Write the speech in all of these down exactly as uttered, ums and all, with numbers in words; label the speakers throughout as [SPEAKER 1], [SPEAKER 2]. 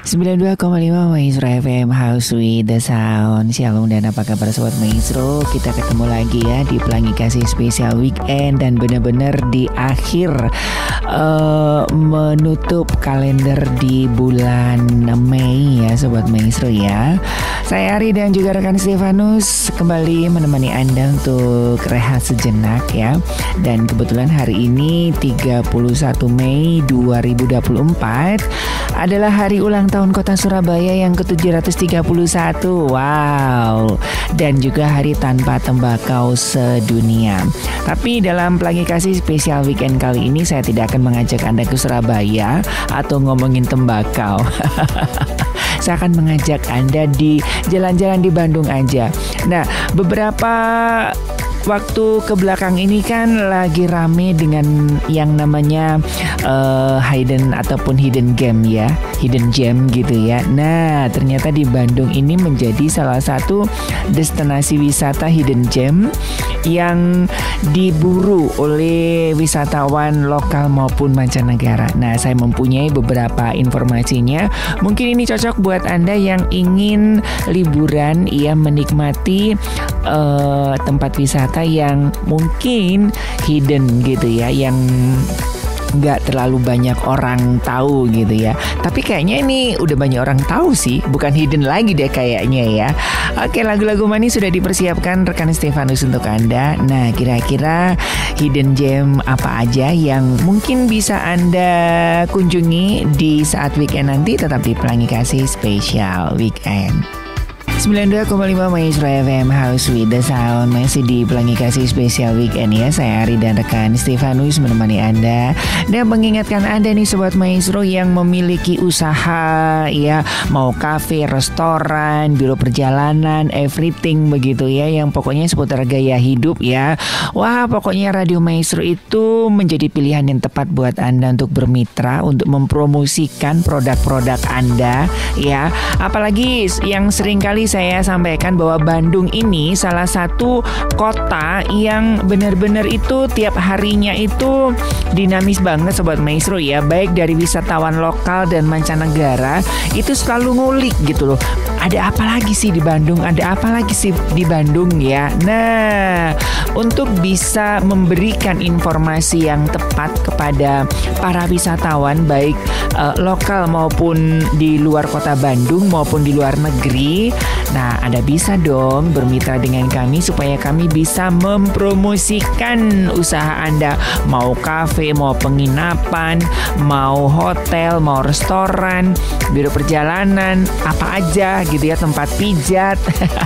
[SPEAKER 1] sembilan puluh dua koma lima Maestro F M, House with the Sound. Shalom dan apa kabar Sobat Maestro? Kita ketemu lagi ya di Pelangi Kasih Spesial Weekend. Dan benar-benar di akhir uh, menutup kalender di bulan Mei ya Sobat Maestro ya. Saya Ari dan juga rekan Stefanus kembali menemani Anda untuk rehat sejenak ya. Dan kebetulan hari ini tiga puluh satu Mei dua ribu dua puluh empat adalah hari ulang tahun Kota Surabaya yang ke tujuh ratus tiga puluh satu. Wow. Dan juga hari tanpa tembakau sedunia. Tapi dalam Pelangi Kasih Spesial Weekend kali ini saya tidak akan mengajak Anda ke Surabaya atau ngomongin tembakau. Saya akan mengajak Anda di jalan-jalan di Bandung aja. Nah, beberapa waktu ke belakang ini kan lagi rame dengan yang namanya uh, hidden ataupun hidden game ya, hidden gem gitu ya. Nah, ternyata di Bandung ini menjadi salah satu destinasi wisata hidden gem yang diburu oleh wisatawan lokal maupun mancanegara. Nah, saya mempunyai beberapa informasinya. Mungkin ini cocok buat Anda yang ingin liburan ya, menikmati uh, tempat wisata yang mungkin hidden gitu ya, yang nggak terlalu banyak orang tahu gitu ya. Tapi kayaknya ini udah banyak orang tahu sih, bukan hidden lagi deh kayaknya ya. Oke, lagu-lagu manis sudah dipersiapkan rekan Stefanus untuk Anda. Nah, kira-kira hidden gem apa aja yang mungkin bisa Anda kunjungi di saat weekend nanti? Tetap di Pelangi Kasih Spesial Weekend. sembilan puluh dua koma lima Maestro F M, House with the Sound. Masih di Pelangi Kasih Spesial Weekend ya. Saya Ari dan rekan Stefanus menemani Anda dan mengingatkan Anda nih Sobat Maestro yang memiliki usaha ya, mau kafe, restoran, biro perjalanan, everything begitu ya, yang pokoknya seputar gaya hidup ya. Wah, pokoknya Radio Maestro itu menjadi pilihan yang tepat buat Anda untuk bermitra, untuk mempromosikan produk-produk Anda ya. Apalagi yang sering kali saya sampaikan bahwa Bandung ini salah satu kota yang benar-benar itu tiap harinya itu dinamis banget Sobat Maestro ya. Baik dari wisatawan lokal dan mancanegara itu selalu ngulik gitu loh. Ada apa lagi sih di Bandung? Ada apa lagi sih di Bandung ya? Nah, untuk bisa memberikan informasi yang tepat kepada para wisatawan baik uh, lokal maupun di luar kota Bandung maupun di luar negeri. Nah, Anda bisa dong bermitra dengan kami supaya kami bisa mempromosikan usaha Anda. Mau kafe, mau penginapan, mau hotel, mau restoran, biro perjalanan, apa aja gitu ya, tempat pijat.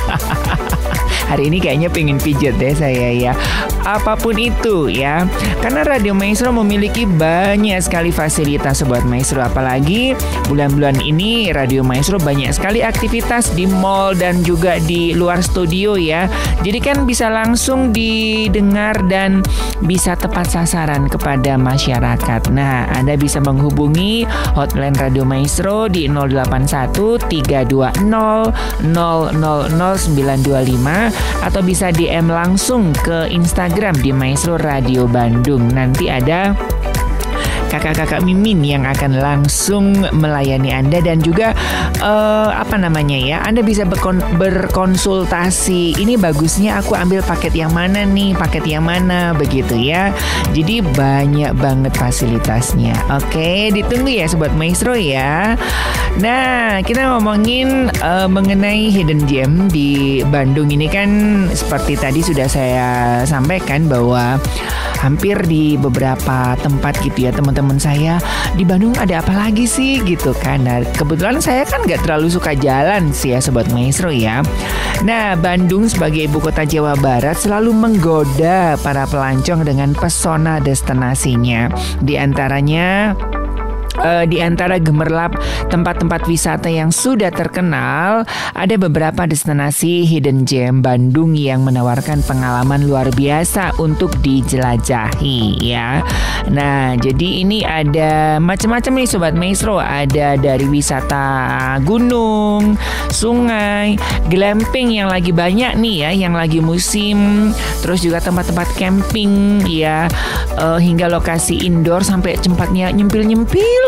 [SPEAKER 1] Hari ini kayaknya pengen pijat deh saya ya. Apapun itu ya. Karena Radio Maestro memiliki banyak sekali fasilitas Sobat Maestro. Apalagi bulan-bulan ini Radio Maestro banyak sekali aktivitas di mall dan juga di luar studio ya. Jadi kan bisa langsung didengar dan bisa tepat sasaran kepada masyarakat. Nah, Anda bisa menghubungi hotline Radio Maestro di nol delapan satu tiga dua nol nol nol nol sembilan dua lima atau bisa D M langsung ke Instagram di Maestro Radio Bandung. Nanti ada kakak-kakak Mimin yang akan langsung melayani Anda dan juga uh, apa namanya ya, Anda bisa berkon- berkonsultasi. Ini bagusnya aku ambil paket yang mana nih, paket yang mana begitu ya. Jadi banyak banget fasilitasnya. Oke, ditunggu ya Sobat Maestro ya. Nah, kita ngomongin uh, mengenai hidden gem di Bandung ini kan seperti tadi sudah saya sampaikan bahwa hampir di beberapa tempat gitu ya teman-teman saya, di Bandung ada apa lagi sih gitu kan. Nah, kebetulan saya kan gak terlalu suka jalan sih ya Sobat Maestro ya. Nah, Bandung sebagai ibu kota Jawa Barat selalu menggoda para pelancong dengan pesona destinasinya. Di antaranya Uh, di antara gemerlap tempat-tempat wisata yang sudah terkenal, ada beberapa destinasi hidden gem Bandung yang menawarkan pengalaman luar biasa untuk dijelajahi ya. Nah, jadi ini ada macam-macam nih Sobat Maestro. Ada dari wisata gunung, sungai, glamping yang lagi banyak nih ya, yang lagi musim. Terus juga tempat-tempat camping ya, uh, hingga lokasi indoor sampai tempatnya nyempil-nyempil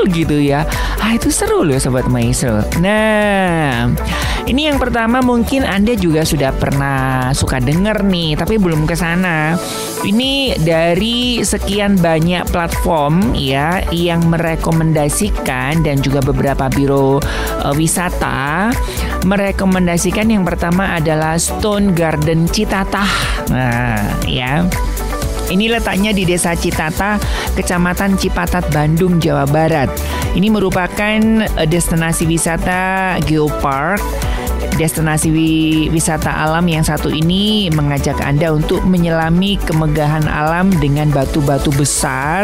[SPEAKER 1] kecil gitu ya. Ah, itu seru loh Sobat Maestro. Nah, ini yang pertama mungkin Anda juga sudah pernah suka denger nih, tapi belum ke sana. Ini dari sekian banyak platform ya yang merekomendasikan, dan juga beberapa biro uh, wisata merekomendasikan yang pertama adalah Stone Garden Citatah. Nah, ya. Ini letaknya di Desa Citatah, Kecamatan Cipatat, Bandung, Jawa Barat. Ini merupakan destinasi wisata geopark. Destinasi wisata alam yang satu ini mengajak Anda untuk menyelami kemegahan alam dengan batu-batu besar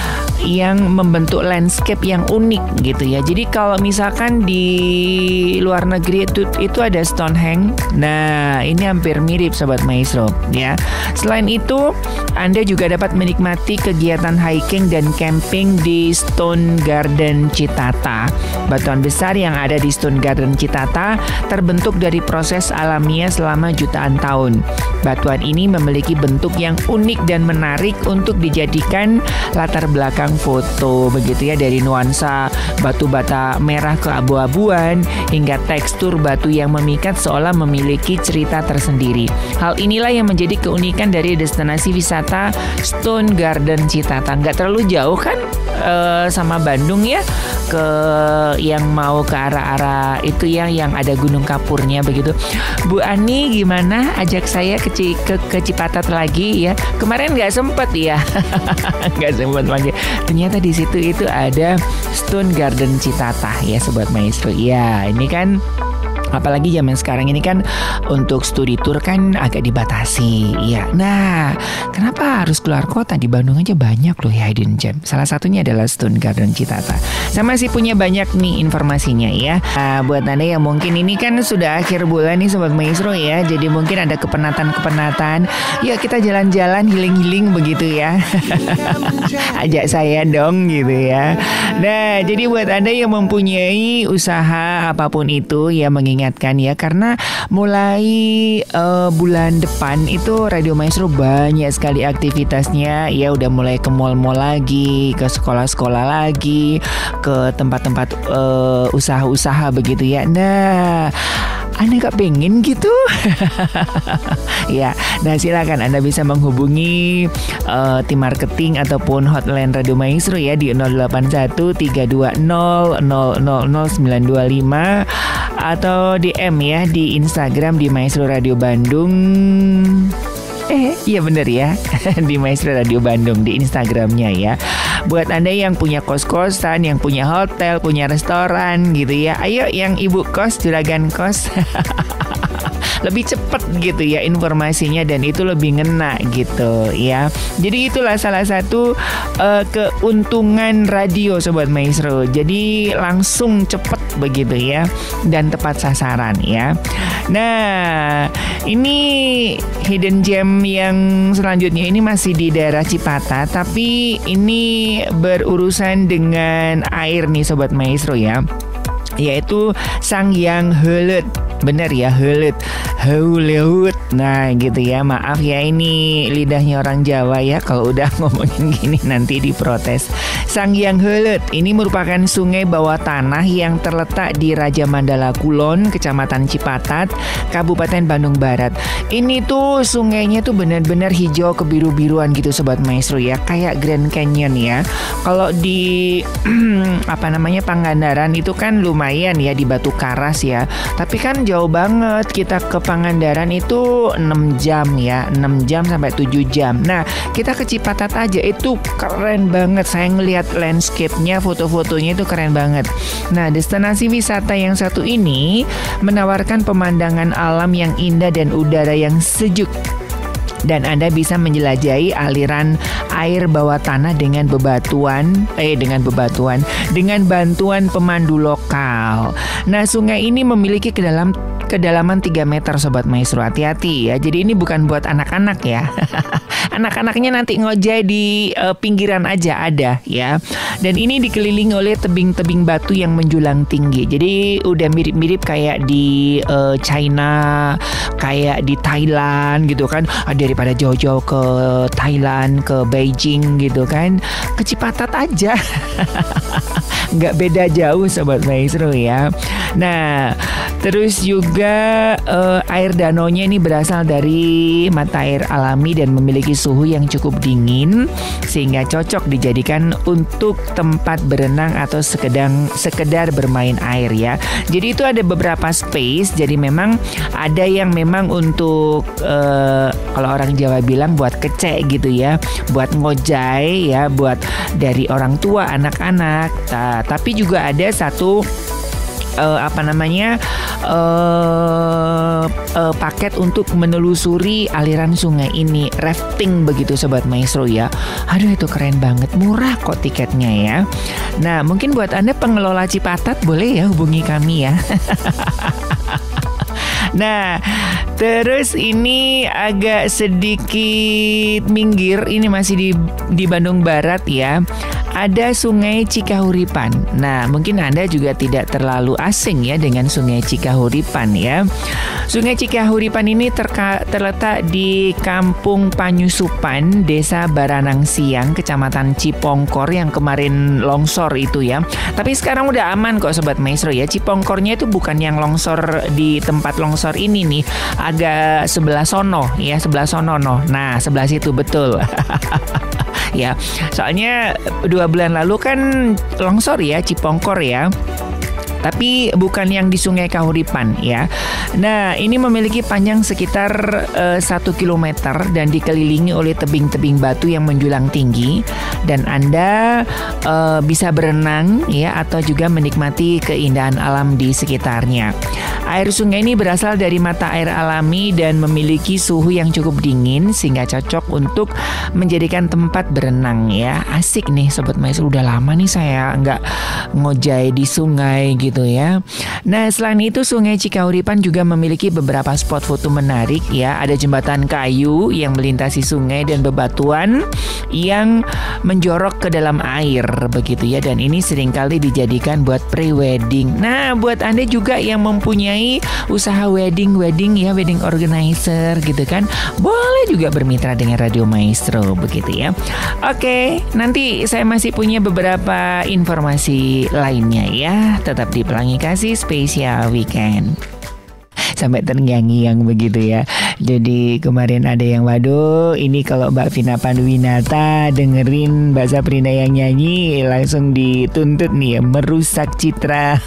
[SPEAKER 1] yang membentuk landscape yang unik gitu ya. Jadi kalau misalkan di luar negeri itu itu ada Stonehenge. Nah, ini hampir mirip Sobat Maestro ya. Selain itu, Anda juga dapat menikmati kegiatan hiking dan camping di Stone Garden Citatah. Batuan besar yang ada di Stone Garden Citatah terbentuk dari proses alamiah selama jutaan tahun. Batuan ini memiliki bentuk yang unik dan menarik untuk dijadikan latar belakang foto begitu ya, dari nuansa batu bata merah keabu-abuan hingga tekstur batu yang memikat seolah memiliki cerita tersendiri. Hal inilah yang menjadi keunikan dari destinasi wisata Stone Garden Citatah. Nggak terlalu jauh kan e, sama Bandung ya, ke yang mau ke arah-arah itu ya, yang ada Gunung Kapurnya begitu. Bu Ani gimana, ajak saya ke, ke, ke Cipatat lagi ya. Kemarin nggak sempet ya, nggak sempet lagi. Ternyata di situ itu ada Stone Garden Citatah ya Sobat Maestro. Ya, ini kan apalagi zaman sekarang ini kan untuk studi tour kan agak dibatasi ya. Nah, kenapa harus keluar kota? Di Bandung aja banyak loh ya hidden gem. Salah satunya adalah Stone Garden Citatah. Saya masih punya banyak nih informasinya ya. Nah, buat Anda yang mungkin ini kan sudah akhir bulan nih Sobat Maestro ya, jadi mungkin ada kepenatan-kepenatan. Ya kita jalan-jalan healing-healing begitu ya. Ajak saya dong gitu ya. Nah, jadi buat Anda yang mempunyai usaha apapun itu ya, mengingat ingatkan ya, karena mulai uh, bulan depan itu Radio Maestro banyak sekali aktivitasnya ya, udah mulai ke mall-mall lagi, ke sekolah-sekolah lagi, ke tempat-tempat uh, usaha-usaha begitu ya. Nah, Anda gak pengen gitu? Ya, nah silakan Anda bisa menghubungi uh, tim marketing ataupun hotline Radio Maestro ya di nol delapan satu tiga dua nol nol nol nol sembilan dua lima atau D M ya di Instagram di Maestro Radio Bandung. Eh, iya bener ya, di Maestro Radio Bandung di Instagramnya ya. Buat Anda yang punya kos-kosan, yang punya hotel, punya restoran gitu ya, ayo yang ibu kos, juragan kos. Lebih cepat gitu ya informasinya, dan itu lebih ngena gitu ya. Jadi itulah salah satu uh, keuntungan radio Sobat Maestro. Jadi langsung cepat begitu ya, dan tepat sasaran ya. Nah, ini hidden gem yang selanjutnya ini masih di daerah Cipatat, tapi ini berurusan dengan air nih Sobat Maestro ya, yaitu Sanghyang Heuleut. Bener ya, Heuleut, Heuleut. Nah gitu ya, maaf ya ini lidahnya orang Jawa ya, kalau udah ngomongin gini nanti diprotes. Sanghyang Heuleut ini merupakan sungai bawah tanah yang terletak di Raja Mandala Kulon, Kecamatan Cipatat, Kabupaten Bandung Barat. Ini tuh sungainya tuh benar-benar hijau kebiru-biruan gitu Sobat Maestro ya, kayak Grand Canyon ya. Kalau di apa namanya Pangandaran itu kan lumayan ya, di Batu Karas ya, tapi kan jauh banget kita ke Pangandaran itu enam jam ya, enam jam sampai tujuh jam. Nah, kita ke Cipatat aja itu keren banget. Saya ngelihat landscape-nya, foto-fotonya itu keren banget. Nah, destinasi wisata yang satu ini menawarkan pemandangan alam yang indah dan udara yang sejuk. Dan Anda bisa menjelajahi aliran air bawah tanah dengan bebatuan, eh dengan bebatuan, dengan bantuan pemandu lokal. Nah, sungai ini memiliki kedalaman kedalaman tiga meter Sobat Maestro. Hati-hati ya. Jadi ini bukan buat anak-anak ya. Anak-anaknya nanti ngojay di uh, pinggiran aja ada ya. Dan ini dikelilingi oleh tebing-tebing batu yang menjulang tinggi. Jadi udah mirip-mirip kayak di uh, China, kayak di Thailand gitu kan. Daripada jauh-jauh ke Thailand, ke Beijing gitu kan, ke Cipatat aja. Nggak beda jauh Sobat Maestro ya. Nah, terus juga uh, air danaunya ini berasal dari mata air alami dan memiliki suhu yang cukup dingin sehingga cocok dijadikan untuk tempat berenang atau sekedar sekedar bermain air ya. Jadi itu ada beberapa space. Jadi memang ada yang memang untuk uh, kalau orang Jawa bilang buat kecek gitu ya, buat ngojay ya, buat dari orang tua, anak-anak. Nah, tapi juga ada satu uh, apa namanya uh, uh, paket untuk menelusuri aliran sungai ini, rafting begitu Sobat Maestro ya. Aduh itu keren banget, murah kok tiketnya ya. Nah mungkin buat Anda pengelola Cipatat boleh ya hubungi kami ya. Nah, terus ini agak sedikit minggir, ini masih di di Bandung Barat ya. Ada Sungai Cikahuripan. Nah, mungkin Anda juga tidak terlalu asing ya dengan Sungai Cikahuripan ya. Sungai Cikahuripan ini terka, terletak di Kampung Panyusupan, Desa Baranang Siang, Kecamatan Cipongkor yang kemarin longsor itu ya. Tapi sekarang udah aman kok Sobat Maestro ya. Cipongkornya itu bukan yang longsor di tempat longsor ini nih, agak sebelah sono ya, sebelah sono no. Nah, sebelah situ betul. Ya, soalnya dua bulan lalu kan longsor ya Cipongkor ya. Tapi bukan yang di Sungai Kahuripan ya. Nah ini memiliki panjang sekitar uh, satu kilometer dan dikelilingi oleh tebing-tebing batu yang menjulang tinggi. Dan Anda uh, bisa berenang ya atau juga menikmati keindahan alam di sekitarnya. Air sungai ini berasal dari mata air alami dan memiliki suhu yang cukup dingin sehingga cocok untuk menjadikan tempat berenang ya. Asik nih Sobat Maestro, udah lama nih saya nggak ngojay di sungai gitu ya. Nah selain itu Sungai Cikahuripan juga memiliki beberapa spot foto menarik ya. Ada jembatan kayu yang melintasi sungai dan bebatuan yang menjorok ke dalam air begitu ya. Dan ini seringkali dijadikan buat pre-wedding. Nah buat Anda juga yang mempunyai usaha wedding-wedding ya, wedding organizer gitu kan, boleh juga bermitra dengan Radio Maestro begitu ya. Oke, nanti saya masih punya beberapa informasi lainnya ya. Tetap di Pelangi Kasih Spesial Weekend. Sampai terngiang-ngiang begitu ya. Jadi kemarin ada yang waduh, ini kalau Mbak Vina Panduwinata dengerin Mbak Sabrina yang nyanyi langsung dituntut nih ya, merusak citra.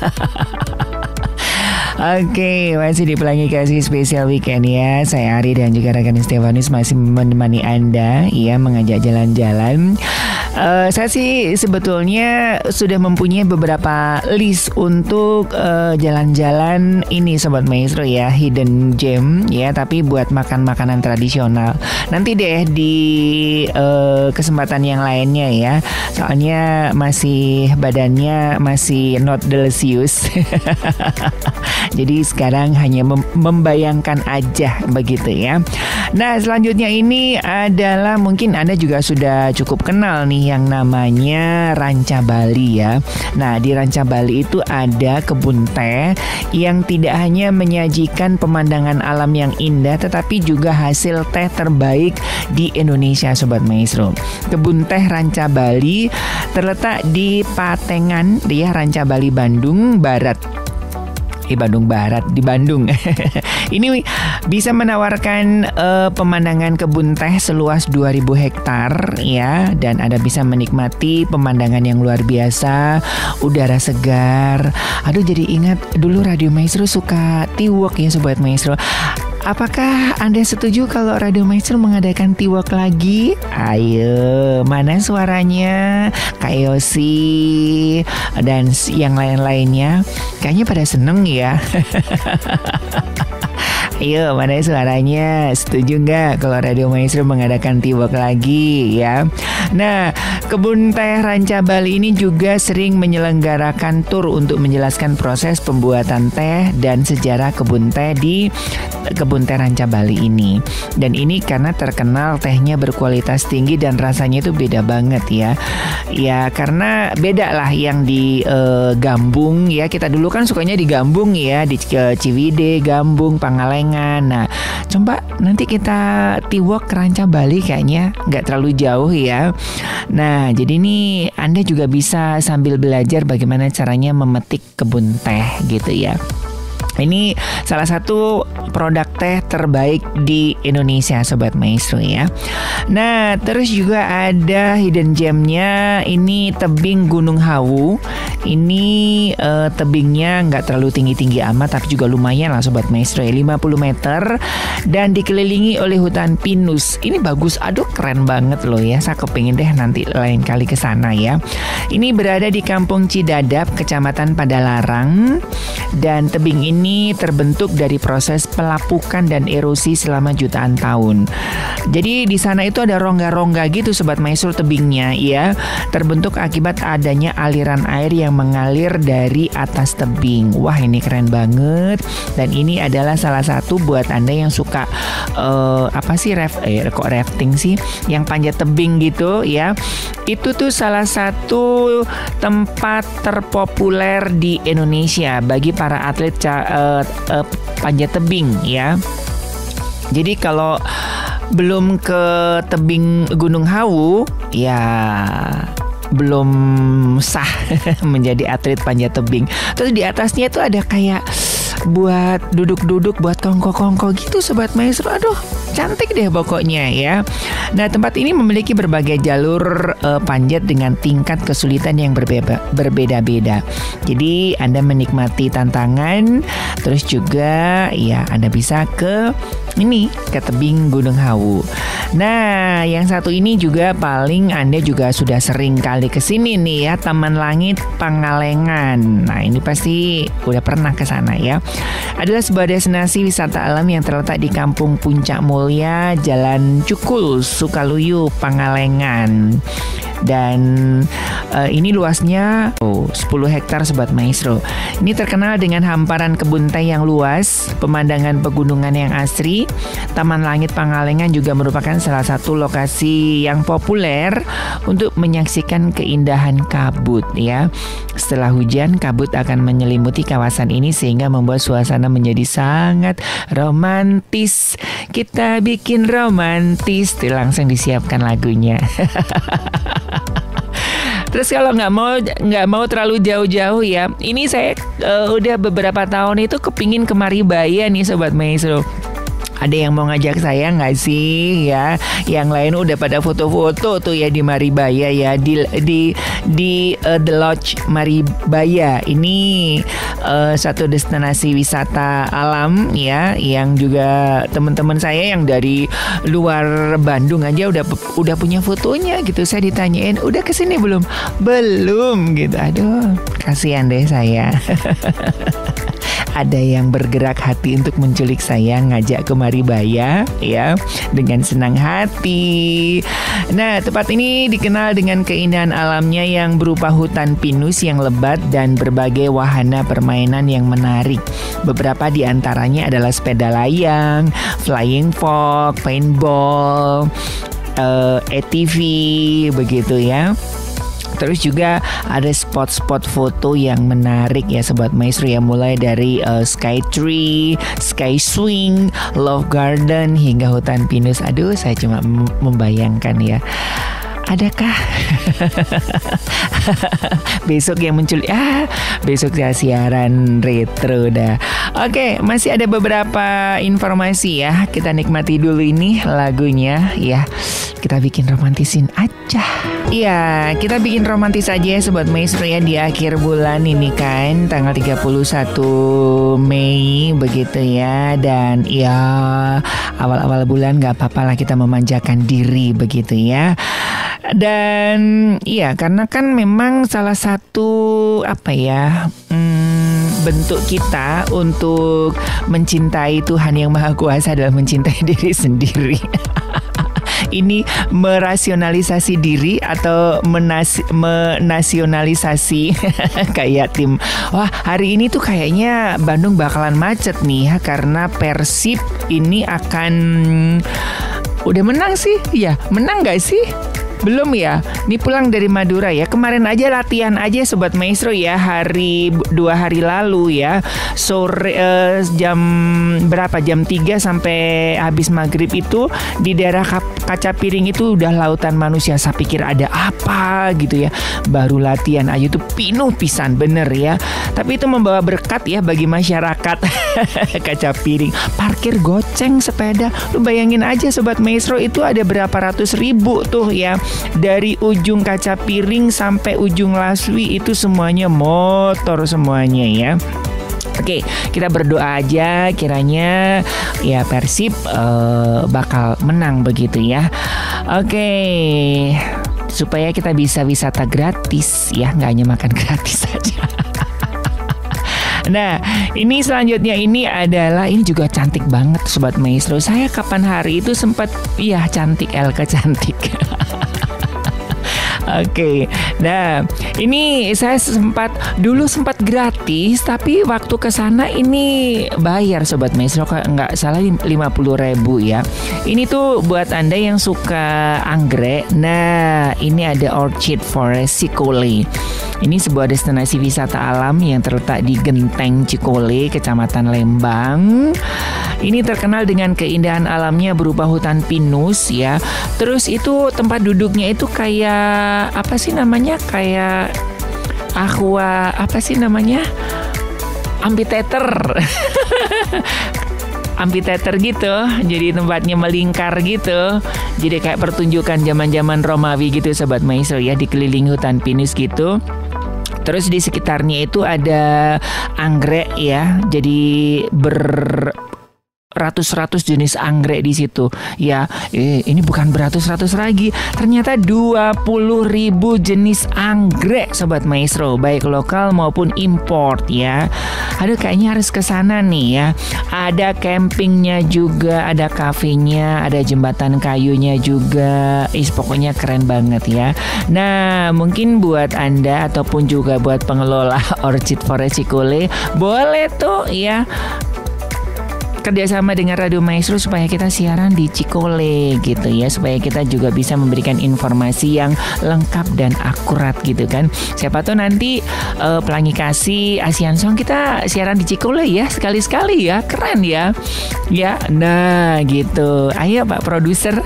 [SPEAKER 1] Oke, masih di Pelangi Kasih Spesial Weekend ya. Saya Ari dan juga rekan Stefanus masih menemani Anda ya, mengajak jalan-jalan. Uh, saya sih sebetulnya sudah mempunyai beberapa list untuk uh, jalan-jalan ini Sobat Maestro ya, hidden gem ya, tapi buat makan makanan tradisional. Nanti deh di uh, kesempatan yang lainnya ya. Soalnya masih badannya masih not delicious. Jadi sekarang hanya mem- membayangkan aja begitu ya. Nah selanjutnya ini adalah mungkin Anda juga sudah cukup kenal nih yang namanya Ranca Bali ya. Nah di Ranca Bali itu ada kebun teh yang tidak hanya menyajikan pemandangan alam yang indah, tetapi juga hasil teh terbaik di Indonesia Sobat Maestro. Kebun teh Ranca Bali terletak di Patengan ya, Ranca Bali, Bandung Barat. Di Bandung Barat, di Bandung. Ini bisa menawarkan uh, pemandangan kebun teh seluas dua ribu hektar ya, dan Anda bisa menikmati pemandangan yang luar biasa, udara segar. Aduh jadi ingat dulu Radio Maestro suka tiwok ya Sobat Maestro. Apakah Anda setuju kalau Radio Maestro mengadakan tiwok lagi? Ayo, mana suaranya? Kak Yosi dan yang lain-lainnya kayaknya pada seneng ya. Ayo, mana suaranya? Setuju nggak kalau Radio Maestro mengadakan Tiwok lagi ya? Nah, Kebun Teh Ranca Bali ini juga sering menyelenggarakan tur untuk menjelaskan proses pembuatan teh dan sejarah kebun teh di Kebun Teh Ranca Bali ini. Dan ini karena terkenal tehnya berkualitas tinggi dan rasanya itu beda banget ya. Ya karena beda lah yang di uh, Gambung ya. Kita dulu kan sukanya di Gambung ya, di uh, Ciwidey, Gambung, Pangalengan. Nah, coba nanti kita Tiwok ke Ranca Bali kayaknya nggak terlalu jauh ya. Nah, jadi ini Anda juga bisa sambil belajar bagaimana caranya memetik kebun teh gitu ya. Ini salah satu produk teh terbaik di Indonesia, Sobat Maestro ya. Nah, terus juga ada hidden gemnya. Ini tebing Gunung Hawu. Ini uh, tebingnya nggak terlalu tinggi-tinggi amat, tapi juga lumayan lah Sobat Maestro ya, lima puluh meter. Dan dikelilingi oleh hutan pinus. Ini bagus, aduh keren banget loh ya. Saya kepingin deh nanti lain kali ke sana ya. Ini berada di Kampung Cidadap, Kecamatan Padalarang. Dan tebing ini terbentuk dari proses pelapukan dan erosi selama jutaan tahun. Jadi di sana itu ada rongga-rongga gitu Sobat Maestro tebingnya ya. Terbentuk akibat adanya aliran air yang mengalir dari atas tebing. Wah, ini keren banget. Dan ini adalah salah satu buat Anda yang suka uh, apa sih ref, eh, kok rafting sih, yang panjat tebing gitu ya. Itu tuh salah satu tempat terpopuler di Indonesia bagi para atlet uh, uh, panjat tebing ya. Jadi kalau belum ke tebing Gunung Hawu ya belum sah menjadi atlet panjat tebing. Terus di atasnya itu ada kayak buat duduk-duduk, buat kongko-kongko gitu Sobat Maestro. Aduh, cantik deh pokoknya ya. Nah, tempat ini memiliki berbagai jalur uh, panjat dengan tingkat kesulitan yang berbeda, berbeda-beda. Jadi Anda menikmati tantangan, terus juga ya Anda bisa ke ini ke tebing Gunung Hawu. Nah, yang satu ini juga paling Anda juga sudah sering kali kesini nih ya, Taman Langit Pangalengan. Nah, ini pasti udah pernah ke sana ya. Adalah sebuah destinasi wisata alam yang terletak di Kampung Puncak Mulia, Jalan Cukul, Sukaluyu, Pangalengan. Dan uh, ini luasnya oh, sepuluh hektar Sobat Maestro. Ini terkenal dengan hamparan kebun teh yang luas, pemandangan pegunungan yang asri. Taman Langit Pangalengan juga merupakan salah satu lokasi yang populer untuk menyaksikan keindahan kabut ya. Setelah hujan, kabut akan menyelimuti kawasan ini sehingga membuat suasana menjadi sangat romantis. Kita bikin romantis, tuh langsung disiapkan lagunya. Terus kalau nggak mau nggak mau terlalu jauh-jauh ya, ini saya uh, udah beberapa tahun itu kepingin ke Maribaya nih Sobat Maestro. Ada yang mau ngajak saya nggak sih ya? Yang lain udah pada foto-foto tuh ya di Maribaya ya, di di di uh, The Lodge Maribaya. Ini uh, satu destinasi wisata alam ya, yang juga teman-teman saya yang dari luar Bandung aja udah udah punya fotonya gitu. Saya ditanyain, udah kesini belum? Belum gitu. Aduh, kasihan deh saya. Ada yang bergerak hati untuk menculik saya, ngajak ke Maribaya ya, dengan senang hati. Nah, tempat ini dikenal dengan keindahan alamnya yang berupa hutan pinus yang lebat dan berbagai wahana permainan yang menarik. Beberapa di antaranya adalah sepeda layang, flying fox, paintball, uh, A T V begitu ya. Terus juga ada spot-spot foto yang menarik ya Sobat Maestro ya, mulai dari uh, Sky Tree, Sky Swing, Love Garden hingga hutan pinus. Aduh, saya cuma m- membayangkan ya. Adakah besok yang muncul? Ah, besok saya siaran retro dah. Oke, masih ada beberapa informasi ya. Kita nikmati dulu ini lagunya ya. Kita bikin romantisin aja. Iya, kita bikin romantis aja ya Sobat Maestro ya, di akhir bulan ini kan, tanggal tiga puluh satu Mei begitu ya. Dan ya awal-awal bulan gak apa-apa lah kita memanjakan diri begitu ya. Dan iya, karena kan memang salah satu apa ya, hmm, bentuk kita untuk mencintai Tuhan yang Maha Kuasa adalah mencintai diri sendiri. Ini merasionalisasi diri atau menas menasionalisasi kayak tim. Wah, hari ini tuh kayaknya Bandung bakalan macet nih ya, karena Persib ini akan udah menang sih. Ya, menang gak sih? Belum ya, ini pulang dari Madura ya. Kemarin aja latihan aja Sobat Maestro ya, hari dua hari lalu ya, sore eh, jam berapa, jam tiga sampai habis maghrib itu di daerah Kaca Piring itu udah lautan manusia. Saya pikir ada apa gitu ya, baru latihan aja tuh pinuh pisan bener ya. Tapi itu membawa berkat ya bagi masyarakat. Kaca Piring, parkir goceng sepeda. Lu bayangin aja Sobat Maestro, itu ada berapa ratus ribu tuh ya. Dari ujung Kaca Piring sampai ujung Laswi itu semuanya motor semuanya ya. Oke, kita berdoa aja kiranya ya Persib uh, bakal menang begitu ya. Oke, supaya kita bisa wisata gratis ya, nggak hanya makan gratis saja. Nah, ini selanjutnya ini adalah, ini juga cantik banget Sobat Maestro. Saya kapan hari itu sempat, iya cantik, Elke cantik. Oke, okay. Nah ini saya sempat dulu sempat gratis, tapi waktu ke sana ini bayar Sobat Maestro, nggak salah lima puluh ribu ya. Ini tuh buat Anda yang suka anggrek. Nah, ini ada Orchid Forest Cikole. Ini sebuah destinasi wisata alam yang terletak di Genteng Cikole, Kecamatan Lembang. Ini terkenal dengan keindahan alamnya berupa hutan pinus ya. Terus itu tempat duduknya itu kayak apa sih namanya? Kayak aqua, apa sih namanya? Amphitheater. Amphitheater gitu. Jadi tempatnya melingkar gitu. Jadi kayak pertunjukan zaman-zaman Romawi gitu Sobat Maestro ya, dikelilingi hutan pinus gitu. Terus di sekitarnya itu ada anggrek ya. Jadi ber ratus-ratus jenis anggrek di situ ya. Eh, ini bukan beratus-ratus lagi, ternyata dua puluh ribu jenis anggrek Sobat Maestro, baik lokal maupun import ya. Aduh, kayaknya harus ke sana nih ya. Ada campingnya juga, ada kafenya, ada jembatan kayunya juga. Is pokoknya keren banget ya. Nah, mungkin buat Anda ataupun juga buat pengelola Orchid Forest Cikole, boleh tuh ya kerjasama dengan Radio Maestro supaya kita siaran di Cikole gitu ya, supaya kita juga bisa memberikan informasi yang lengkap dan akurat gitu kan. Siapa tahu nanti uh, Pelangi Kasih Asian Song kita siaran di Cikole ya, sekali-sekali ya, keren ya. Ya, nah gitu. Ayo Pak Produser.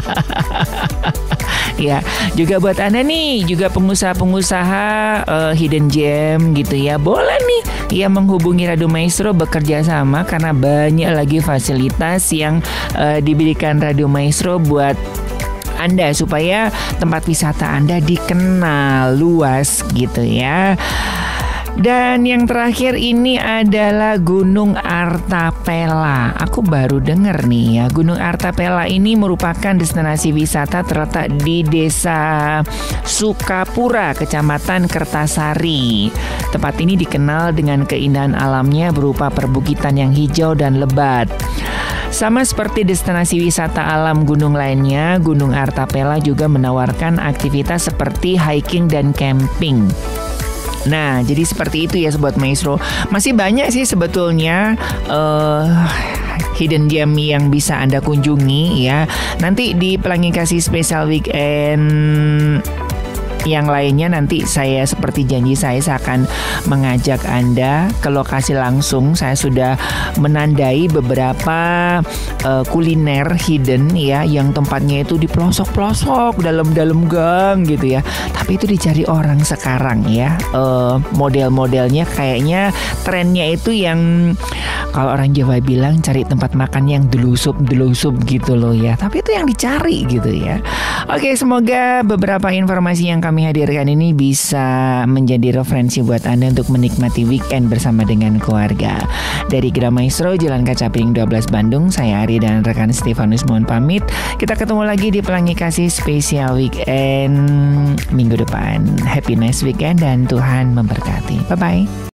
[SPEAKER 1] Ya, juga buat Anda nih, juga pengusaha-pengusaha uh, hidden gem gitu ya, boleh nih ya menghubungi Radio Maestro bekerja sama, karena banyak lagi fasilitas yang uh, diberikan Radio Maestro buat Anda supaya tempat wisata Anda dikenal luas gitu ya. Dan yang terakhir ini adalah Gunung Artapela. Aku baru dengar nih ya, Gunung Artapela ini merupakan destinasi wisata terletak di Desa Sukapura, Kecamatan Kertasari. Tempat ini dikenal dengan keindahan alamnya berupa perbukitan yang hijau dan lebat. Sama seperti destinasi wisata alam gunung lainnya, Gunung Artapela juga menawarkan aktivitas seperti hiking dan camping. Nah, jadi seperti itu ya Sobat Maestro. Masih banyak sih sebetulnya uh, hidden gem yang bisa Anda kunjungi ya. Nanti di Pelangi Kasih Special Weekend yang lainnya nanti saya seperti janji saya, saya akan mengajak Anda ke lokasi langsung. Saya sudah menandai beberapa uh, kuliner hidden ya, yang tempatnya itu di pelosok-pelosok, dalam-dalam gang gitu ya. Tapi itu dicari orang sekarang ya. Uh, model-modelnya kayaknya trennya itu yang kalau orang Jawa bilang cari tempat makan yang delusup-delusup gitu loh ya. Tapi itu yang dicari gitu ya. Oke, semoga beberapa informasi yang kami hadirkan ini bisa menjadi referensi buat Anda untuk menikmati weekend bersama dengan keluarga. Dari Gra Maestro, Jalan Kaca Piring dua belas Bandung, saya Ari dan rekan Stefanus mohon pamit. Kita ketemu lagi di Pelangi Kasih Spesial Weekend minggu depan. Happy nice weekend dan Tuhan memberkati. Bye-bye.